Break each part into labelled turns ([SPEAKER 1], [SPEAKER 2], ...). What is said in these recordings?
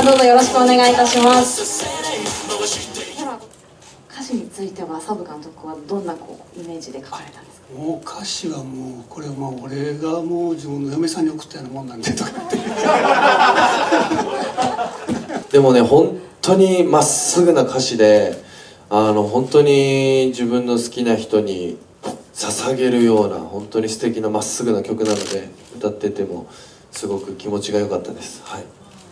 [SPEAKER 1] どうぞよろしくお願いいたします。では歌詞についてはサブ監督はどんなイメージで書かれたんですか？
[SPEAKER 2] もう歌詞はもうこれ俺がもう自分の嫁さんに送ったようなもんなんでとかって
[SPEAKER 3] でもね、本当にまっすぐな歌詞で、本当に自分の好きな人に捧げるような本当に素敵なまっすぐな曲なので、歌っててもすごく気持ちが良かったです。はい、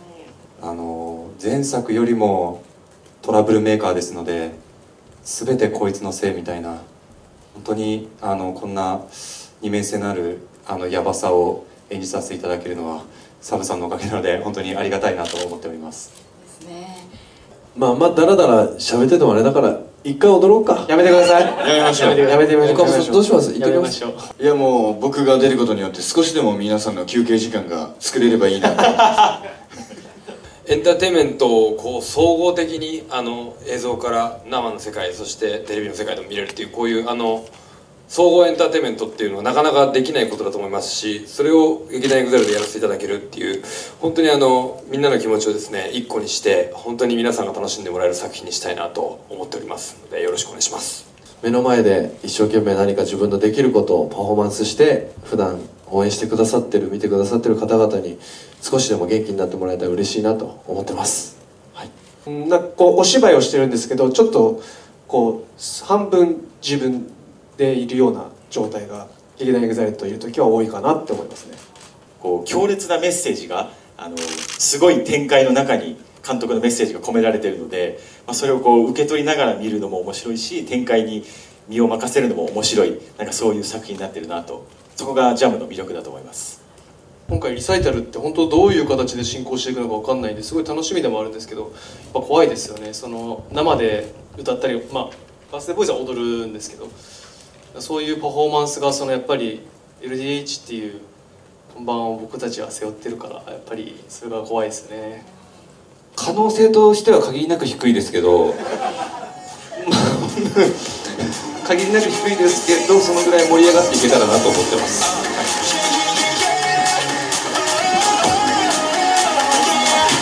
[SPEAKER 4] 前作よりもトラブルメーカーですので、全てこいつのせいみたいな、本当にこんな二面性のあるヤバさを演じさせていただけるのはサブさんのおかげなので、本当にありがたいなと思っております。
[SPEAKER 1] ですね。
[SPEAKER 3] まあダラダラ喋っててもあれだから一回踊ろうか。
[SPEAKER 4] やめてください。
[SPEAKER 5] やめましょう。
[SPEAKER 4] やめてみましょう。
[SPEAKER 3] 岡本さんどうします？
[SPEAKER 5] やめましょう。
[SPEAKER 6] いやもう僕が出ることによって少しでも皆さんの休憩時間が作れればいいなと
[SPEAKER 7] エンターテインメントを総合的に映像から生の世界、そしてテレビの世界でも見れるっていう、こういう総合エンターテインメントっていうのはなかなかできないことだと思いますし、それを劇団EXILEでやらせていただけるっていう、本当にみんなの気持ちをですね一個にして本当に皆さんが楽しんでもらえる作品にしたいなと思っておりますので、よろしくお願いします。
[SPEAKER 3] 目の前で一生懸命何か自分のできることをパフォーマンスして、普段応援してくださってる、見てくださってる方々に少しでも元気になってもらえたら嬉しいなと思ってます。はい、
[SPEAKER 8] なんかお芝居をしてるんですけど、ちょっと半分自分でいるような状態が劇団EXILEといる時は多いかなって思いますね。
[SPEAKER 5] 強烈なメッセージがすごい展開の中に監督のメッセージが込められているので、それを受け取りながら見るのも面白いし、展開に身を任せるのも面白い、なんかそういう作品になってるなと、そこがジャムの魅力だと思います。
[SPEAKER 9] 今回リサイタルって本当どういう形で進行していくのか分かんないんで、すごい楽しみでもあるんですけど、やっぱ怖いですよね。生で歌ったり、バースデーボーイズは踊るんですけど、そういうパフォーマンスがやっぱり LDH っていう看板を僕たちは背負ってるから、やっぱりそれが怖いですね。
[SPEAKER 10] 可能性としては限りなく低いですけど限りなく低いですけど、そのぐらい盛り上がっていけたらなと思ってます。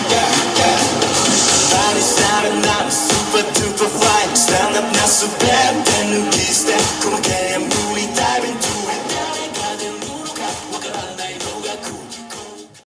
[SPEAKER 11] Stand up, not so bad.